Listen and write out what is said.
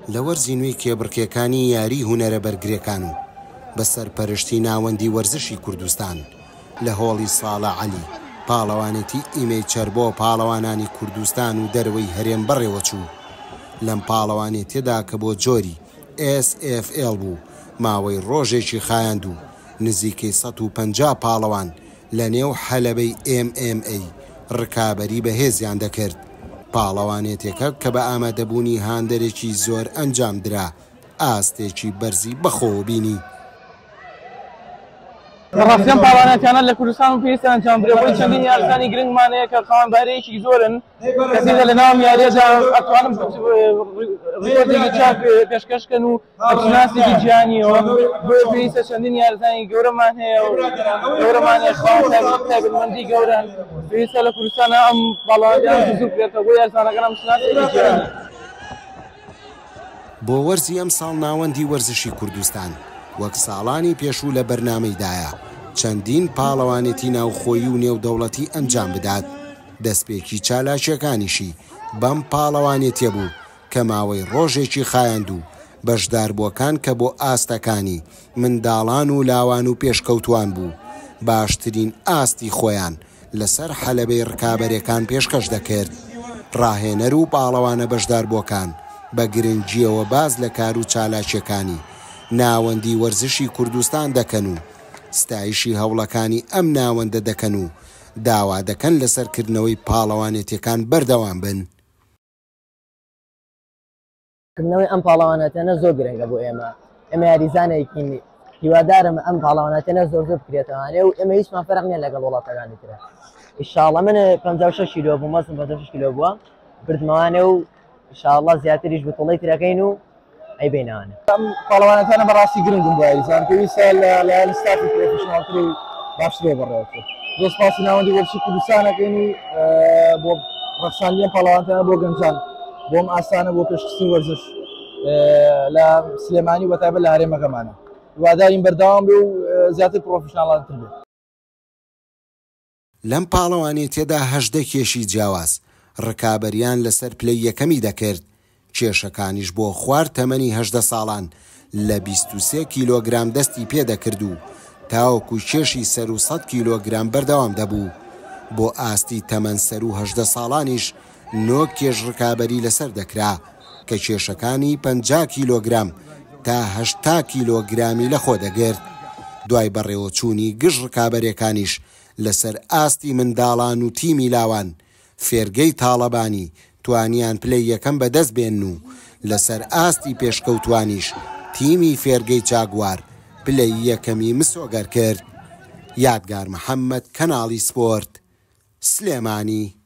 لە وەرزی نوێی کێبڕکێکانی یاری هونەرە بەرگریەکان و بەسەر پەرشتی ناوەندی وەرزشی کوردستان لە هۆڵی ساڵە عەلی پاڵەوانێتی ئیمەی چەربۆ پاڵەوانانی کوردستان و دەروەی هەرێم بەڕێوەچوو لەم پاڵەوانێتیدا کە بۆ جۆری SFL بوو ماوەی ڕۆژێکی خایاند و نزیکەی 150 پاڵەوان لە نێو حەلەبەی MMA ڕکابەری بەهێزیان دەکرد. پاڵەوانێتێکە کە بە ئامادەبوونی هاندەرێکی زۆر ئەنجام درا ئاستێکی بەرزی بەخۆ بینی. ڕاستیان پاڵەوانێتیانە لە کوردستان و پێویستە ئەنجام برێەوەی چەندین یاریزانی گرنگمانەیە کە خاوەنبارەیەکی زۆرن کەسێکە لە ناوم یاریەدا ئەتوانم ڕێکۆردێکی چاک پێشکەشکەن و هەرچناسێکی گیانیەوە بۆ پێویستە چەندین یاریزانی گەورەمان هەیە و گەورەمانەیە خاوەن تایبەتمەندی گەورەن پێویستە لە کوردستانە ئەم پاڵەوانێتیان زوو بکرێتەوە بۆ یاریزانەکان هەرچناسێکی گیانی. بۆ وەرزی ئەم ساڵ ناوەندی وەرزشی کوردستان وەک ساڵانی پێشوو لە بەرنامەیدایە چەندین پاڵەوانێتی ناوخۆیی و نێودەوڵەتی ئەنجام بدات. دەستپێکی چالاکیەکانیشی بەم پاڵەوانێتیە بوو کە ماوەی ڕۆژێکی خایاند و بەشداربووەکان کە بۆ ئاستەکانی منداڵان و لاوان و پێشکەوتوان بوو باشترین ئاستی خۆیان لەسەر حەلەبەی ڕکابەرەکان پێشکەش دەکرد. ڕاهێنەر و پاڵەوانە بەشداربووەکان بە گرنگیەوە باز لە کار و چالاکیەکانی ناوەندی وەرزشی کوردستان دەکەن و ستایشی هەوڵەکانی ئەم ناوەندە دەکەن و داوا دەکەن لەسەرکردنەوەی پاڵەوانێتیەکان بەردەوام بن. کردنەوەی ئەم پاڵەوانەتیانە زۆر گرنگە بۆ ئێمە یاریزانێکی هیوادارم ئەم پاڵەوانەتیانە زۆر بکرێتەوانێ و ئێمە هیچمان فەرق نییە لەگەڵ وڵاتەکانی ترە. ئینشاڵڵا من 56 کیلۆ بووم، مەزم 56 کیلۆ بووە بردمەوانێ و ئینشاڵڵا زیاتریش بەتوڵەی ترەکەین و ئەیبینەوانە. ئەم پاڵەوانەتیانە بەڕاستی گرنگم بۆ یاریزان پێویستە لە ستافی پرۆفێشناڵتری باشترێ بەڕێوەچێت. زۆر سپاسی ناوەندی وەرزشی کوردستانەکەین و بۆ ڕەخساندنی ئەم پاڵەوانەتیانە بۆ گەنجان بۆم ئاسانە بۆ پێشکەشی وەرزش لە سلێمانی و بەتایبەت لە هەرێمەکەمانە. هیوادارین بەردەوام بێ و زیاتر پرۆفێشناڵانتر بێت. لەم پاڵەوانێتیەدا 18 کێشی جیاواز ڕکابەریان لەسەر پلەی یەکەمی دەکرد. کێشەکانیش بۆ خوار تەمەنی 18 ساڵان لە 23 کیلۆگرام دەستی پێدەکرد و تاوەکو کێشی سەر و 100 کیلۆگرام بەردەوام دەبوو. بۆ ئاستی تەمەن سەر و 18 ساڵانیش 9 کێش ڕکابەری لەسەر دەکرا کە کێشەکانی 50 کیلۆگرام تا 80 کیلۆگرامی لەخۆ دەگرت. دوای بەڕێوەچوونی گشت ڕکابەرەکانیش لەسەر ئاستی منداڵان و تیمی لاوان فێرگەی تاڵەبانی توانیان پلەی یەکەم بەدەست بێن و لەسەر ئاستی پێشکەوتوانیش تیمی فێرگەی جاگوار پلەی یەکەمی مسۆگەر کرد. یادگار محەممەد، کەناڵی سپۆرت، سلێمانی.